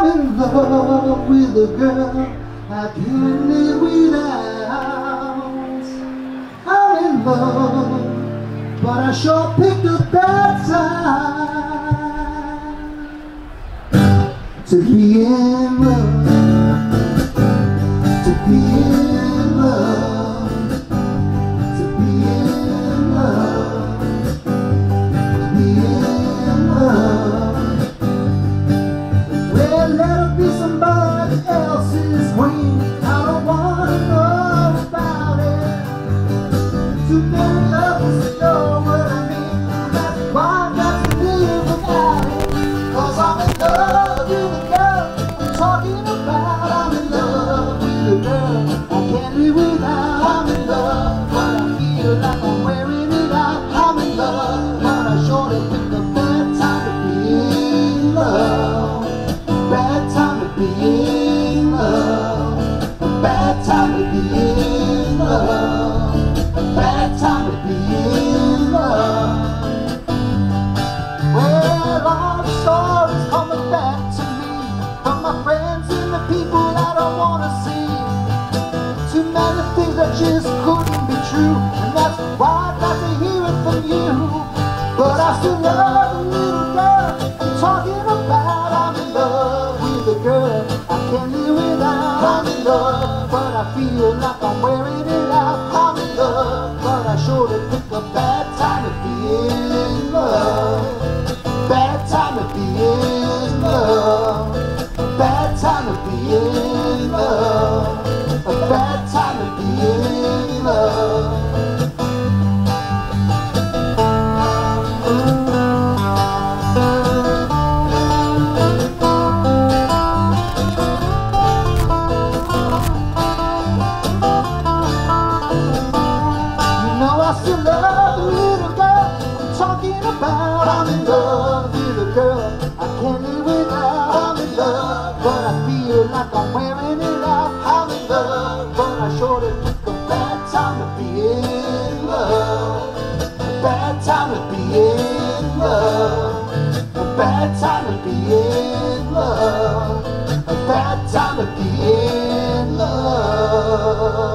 I'm in love with a girl I can't live without. I'm in love, but I sure picked a bad time to be in love, to be in love, to be in love, to be in love. Well, let it be somebody else's queen. I don't wanna know about it. Too many others know what I mean. That's why I got to live without it. 'Cause I'm in love with a girl I'm talking about. I'm in love with a girl I can't live without. I'm in love, but I feel like I'm wearing it out. I'm in love, but I surely picked a bad time to be in love. Bad time to be in love. A bad time to be in love. A bad time to be in love. Well, all the stories coming back to me from my friends and the people I don't wanna see. Too many things that just couldn't be true, and that's why I got to hear it from you. But I still love the little girl I'm talking about. I'm in love with a girl I can't live without. I'm in love, but I feel like I'm wearing it out. I'm in love, but I sure did pick a bad time to be in love. Bad time to be in love. A bad time to be in love. A bad time to be in love. I still love the little girl I'm talking about. I'm in love with a girl I can't live without. I'm in love, but I feel like I'm wearing it out. I'm in love, but I sure did pick a bad time to be in love. A bad time to be in love. A bad time to be in love. A bad time to be in love.